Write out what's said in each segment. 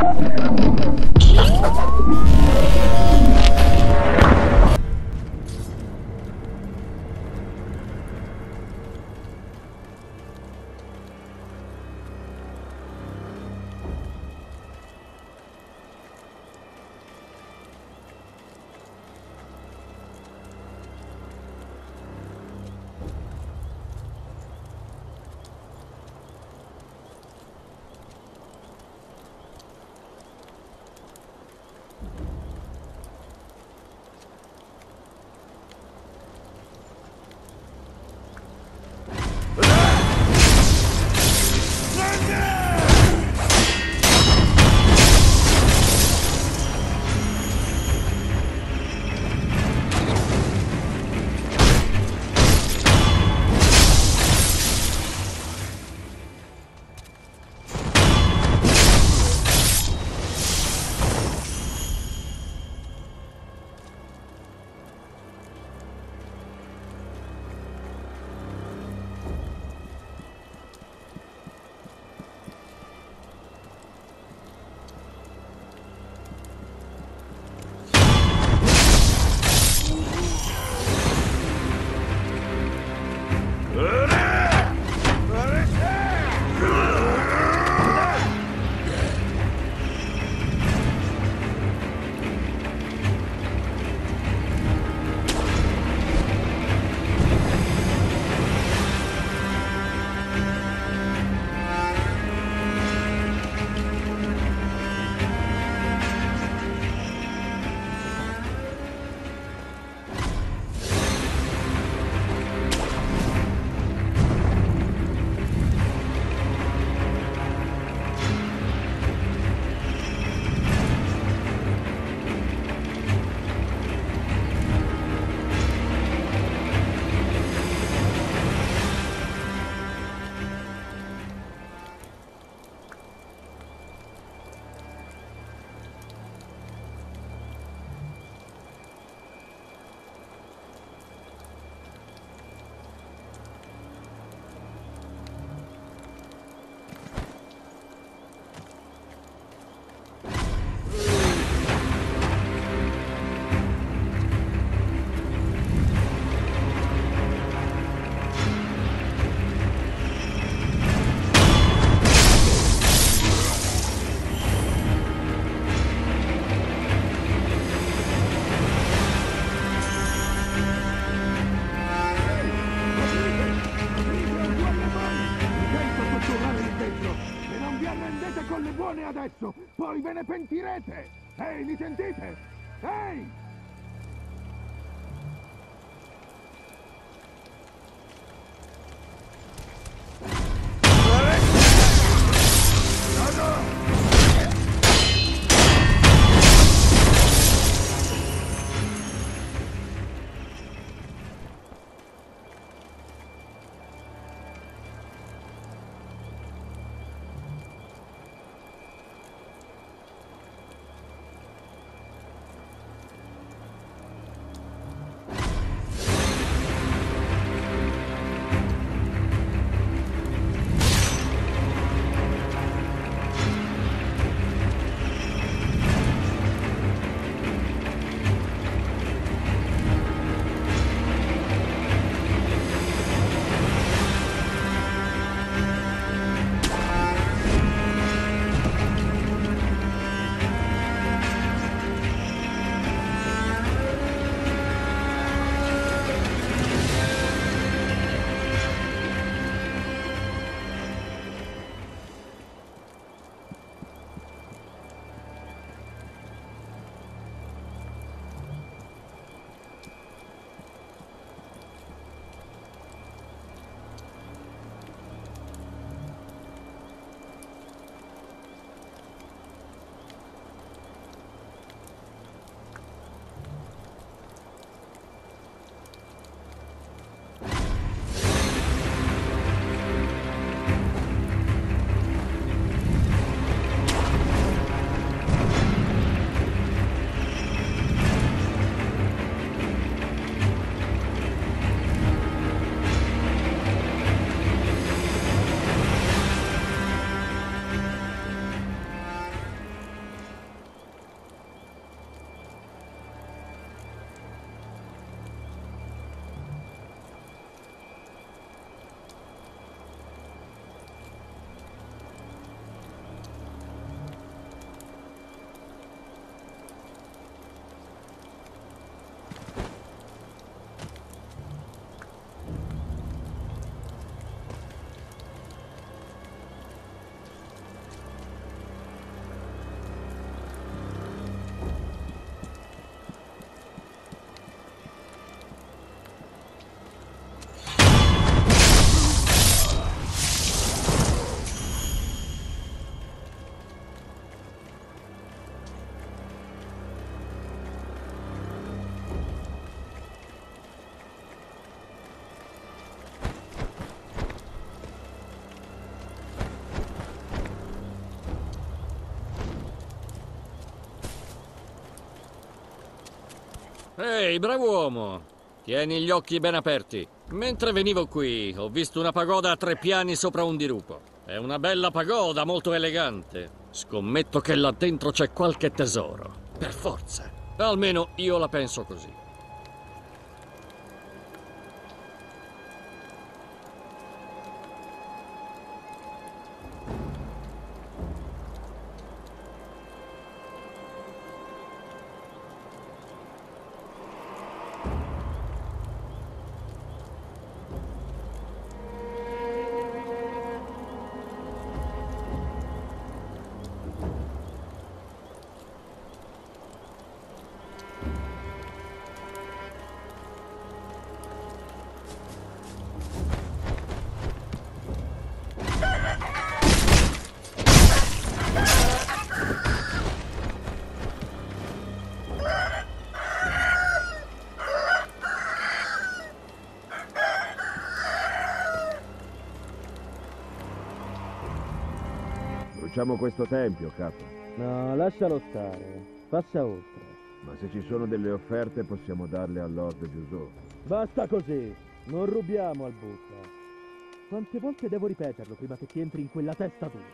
adesso, poi ve ne pentirete! Ehi, mi sentite? Ehi! Ehi, bravo uomo! Tieni gli occhi ben aperti. Mentre venivo qui, ho visto una pagoda a 3 piani sopra un dirupo. È una bella pagoda, molto elegante. Scommetto che là dentro c'è qualche tesoro. Per forza. Almeno io la penso così. Bruciamo questo tempio, capo. No, lascialo stare. Passa oltre. Ma se ci sono delle offerte possiamo darle a Lord Giuseppe. Basta così. Non rubiamo al butta. Quante volte devo ripeterlo prima che ti entri in quella testa tua?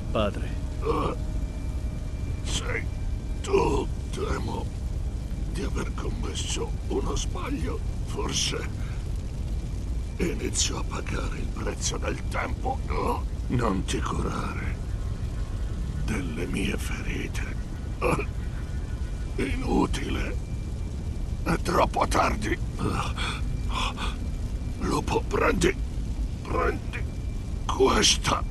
Padre. Sei tu, temo di aver commesso uno sbaglio. Forse inizio a pagare il prezzo del tempo. No, non ti curare delle mie ferite. Inutile. È troppo tardi. Lupo, prendi questa.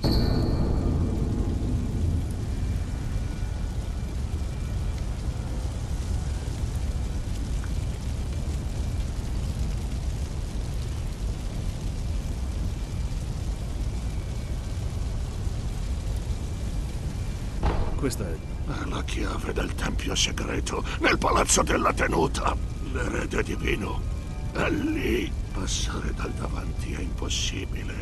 Questa è... È la chiave del tempio segreto nel palazzo della tenuta. L'erede divino è lì. Passare dal davanti è impossibile.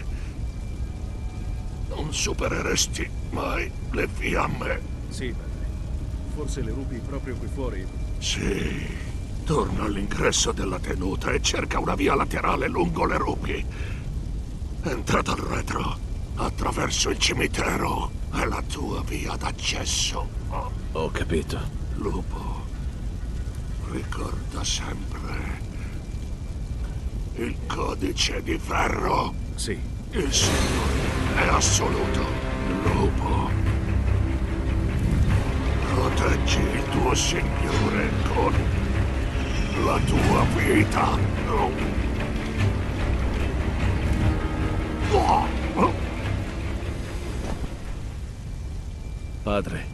Non supereresti mai le fiamme. Sì, padre. Forse le rupi proprio qui fuori. Sì. Torna all'ingresso della tenuta e cerca una via laterale lungo le rupi. Entra dal retro, attraverso il cimitero. È la tua via d'accesso. Ho capito. Lupo, ricorda sempre il codice di ferro. Sì. Il Signore è assoluto. Lupo, proteggi il tuo Signore con la tua vita. Padre.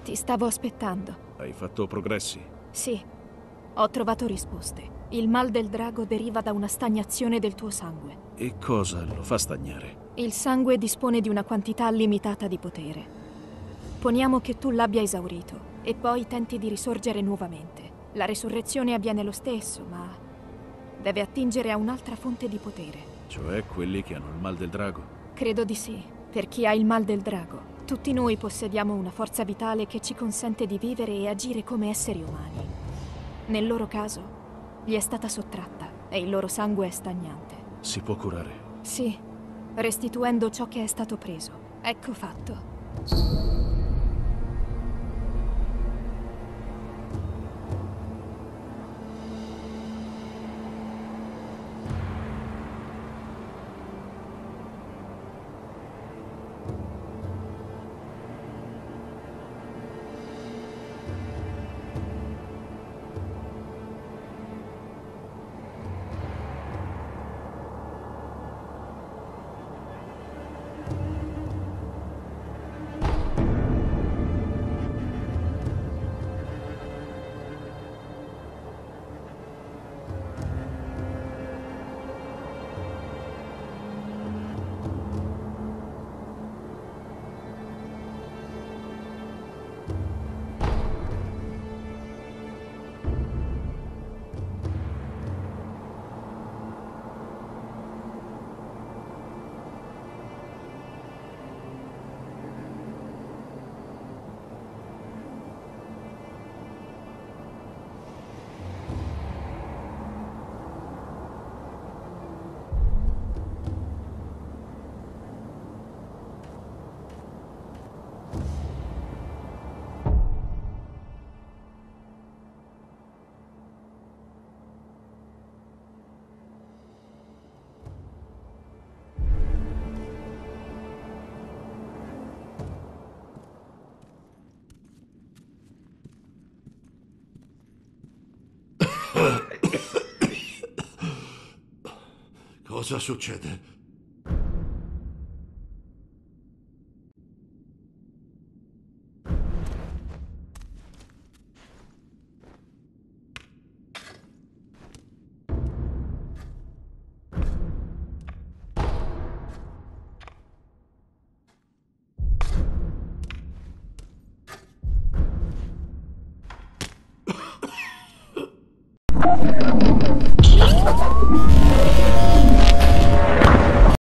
Ti stavo aspettando. Hai fatto progressi? Sì, ho trovato risposte. Il mal del drago deriva da una stagnazione del tuo sangue. E cosa lo fa stagnare? Il sangue dispone di una quantità limitata di potere. Poniamo che tu l'abbia esaurito e poi tenti di risorgere nuovamente. La resurrezione avviene lo stesso, ma deve attingere a un'altra fonte di potere. Cioè quelli che hanno il mal del drago? Credo di sì, per chi ha il mal del drago. Tutti noi possediamo una forza vitale che ci consente di vivere e agire come esseri umani. Nel loro caso, gli è stata sottratta e il loro sangue è stagnante. Si può curare? Sì, restituendo ciò che è stato preso. Ecco fatto. Cosa succede?